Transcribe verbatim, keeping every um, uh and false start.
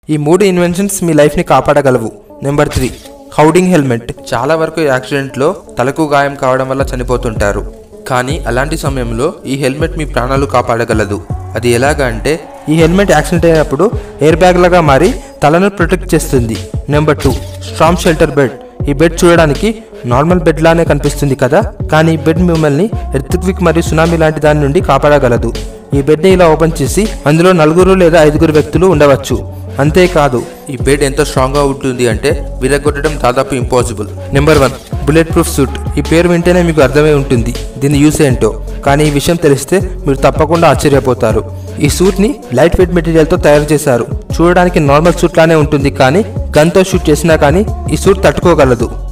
ఈ మూడు ఇన్వెన్షన్స్ మీ లైఫ్ని కాపాడగలవు. Number three, Hovding helmet. చాలా వరకు యాక్సిడెంట్లో తలకు గాయం కావడం వల్ల చనిపోతుంటారు. కానీ అలాంటి సమయంలో ఈ హెల్మెట్ మీ ప్రాణాలు కాపాడగలదు. అది ఎలాగా అంటే, ఈ హెల్మెట్ యాక్సిడెంట్ అయినప్పుడు ఎయిర్ బ్యాగ్ లాగా మారి తలను ప్రొటెక్ట్ చేస్తుంది. Number two, storm shelter bed. ఈ బెడ్ చూడడానికి నార్మల్ బెడ్ లానే కనిపిస్తుంది కదా, కానీ ఈ బెడ్ మిమ్మల్ని ఎర్త్క్విక్ మరియు సునామీ లాంటి దాని నుండి కాపాడగలదు. ఈ బెడ్ని ఇలా ఓపెన్ చేసి అందులో నలుగురు లేదా ఐదుగురు వ్యక్తులు ఉండవచ్చు. అంతేకాదు, ఈ బెడ్ ఎంత స్ట్రాంగ్గా ఉంటుంది అంటే విరగొట్టడం దాదాపు impossible. Number one, bullet proof suit. ఈ పేరు వింటేనే మీకు అర్థమై ఉంటుంది దీని యూస్ ఏంటో, కానీ ఈ విషయం తెలిస్తే మీరు తప్పకుండా ఆశ్చర్యపోతారు. ఈ సూట్ని లైట్ వెయిట్ మెటీరియల్తో తయారు చేశారు. చూడడానికి నార్మల్ సూట్ లానే ఉంటుంది, కానీ గన్తో షూట్ చేసినా కానీ ఈ సూట్ తట్టుకోగలదు.